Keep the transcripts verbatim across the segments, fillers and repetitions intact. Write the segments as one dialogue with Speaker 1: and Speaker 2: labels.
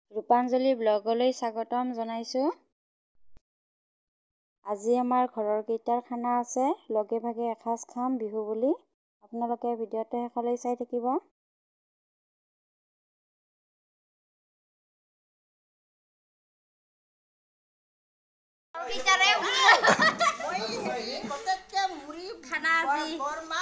Speaker 1: ৰূপাঞ্জলি ব্লগলৈ স্বাগতম জনাইছোঁ। আজি আমাৰ ঘৰৰ কেইটাৰ খানা আছে, লগে ভাগে এসাঁজ খাম বিহু বুলি। আপোনালোকে ভিডিঅ'টো শেষলৈ চাই থাকিব। খানা আজি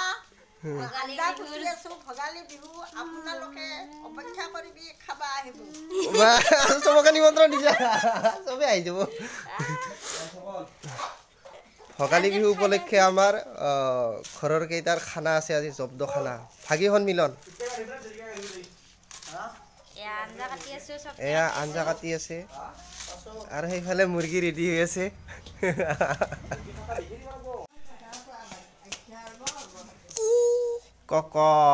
Speaker 2: ভোগালী বিহু আপোনালোকে অপেক্ষা কৰিবি খাবা আহিব।
Speaker 3: চবকে নিমন্ত্ৰণ দিছা, চবে আহি যাব। ভোগালী বিহু উপলক্ষে আমাৰ ঘৰৰ কেইটাৰ খানা আছে আজি, জব্দ খানা। ভাগি সন্মিলন এয়া আঞ্জা কাটি আছে আৰু সেইফালে মুৰ্গী ৰেডি হৈ আছে। কক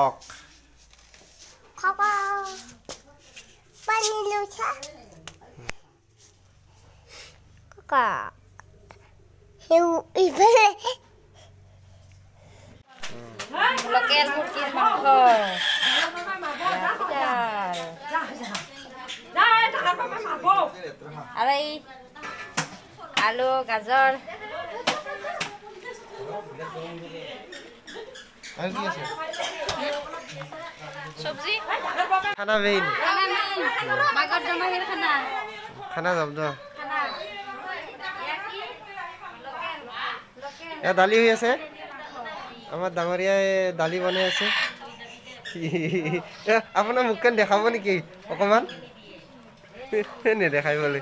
Speaker 1: লোকেল মুৰ্গীৰ মাংস, আৰু এই আলু গাজৰ চব্জি
Speaker 3: খানা মেইন
Speaker 1: মাঘৰ দমাহীৰ খানা
Speaker 3: খানা জব্দ। এয়া দালি হৈ আছে, আমাৰ ডাঙৰীয়াই দালি বনাই আছে। আপোনাৰ মুখখন দেখাব নেকি অকমান? নেদেখাই বোলে।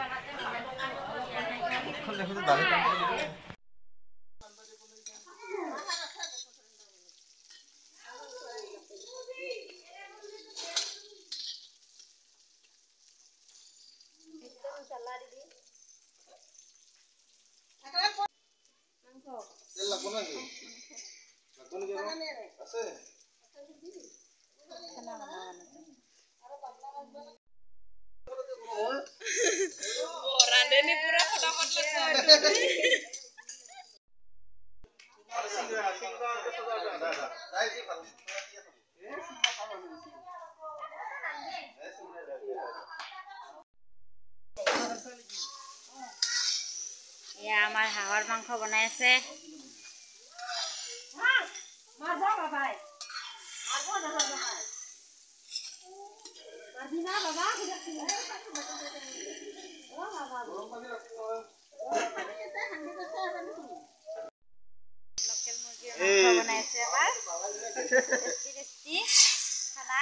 Speaker 1: এয়া আমাৰ হাঁহৰ মাংস বনাই আছে। লোকেল মুৰ্গীৰ মাংস বনাই আছে আমাৰ, টেষ্টি টেষ্টি খানা।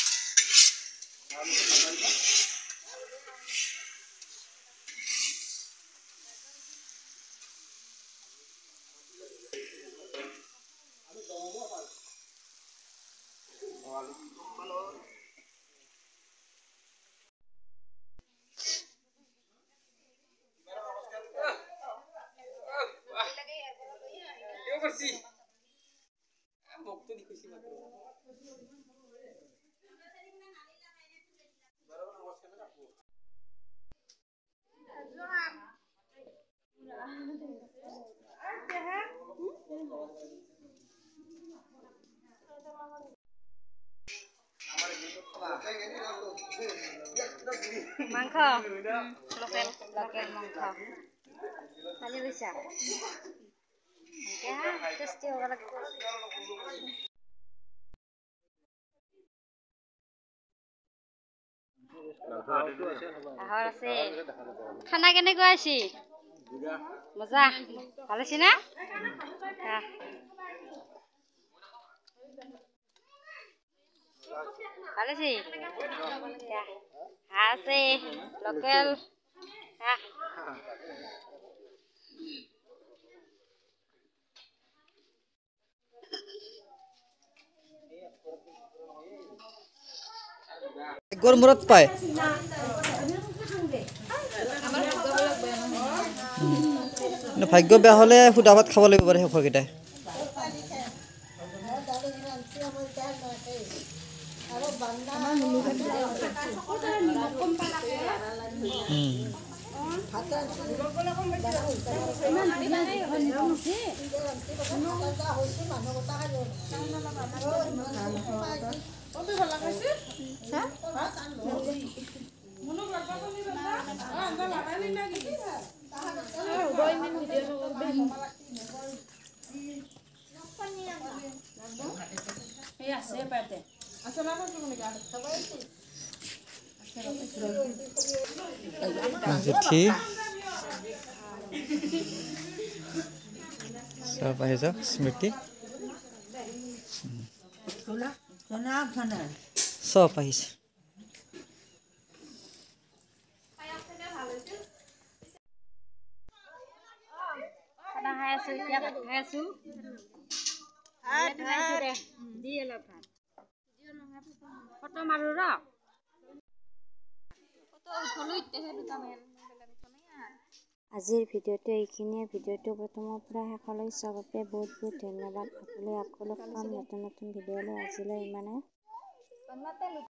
Speaker 1: মাংস লোকেল লোকেল মাংস খালি লৈছা টেষ্টি হ'ব লাগিব। হাঁহৰ আছে। খানা কেনেকুৱা আছে? মজা, ভাল হৈছে না? ভাল হৈছে। হাঁহ আছে লোকেল হাঁহ।
Speaker 3: গৰমূৰত পায় ভাগ্য বেয়া হ'লে সুদা ভাত খাব লাগিব পাৰে শেষৰকেইটাই।
Speaker 4: জুঠি চব আহি যাওক স্মৃতি চব আহিছে
Speaker 1: খানা খাই আছো এতিয়া ভাত খাই আছো দি অলপ ভাত ফটো মাৰো ৰ আজিৰ ভিডিঅ'টো এইখিনিয়ে ভিডিঅ'টো প্ৰথমৰ পৰা শেষলৈ চোৱাৰ বাবে বহুত বহুত ধন্যবাদ। আপোনালৈ আকৌ লগ পাম নতুন নতুন ভিডিঅ' লৈ আজিলৈ ইমানে।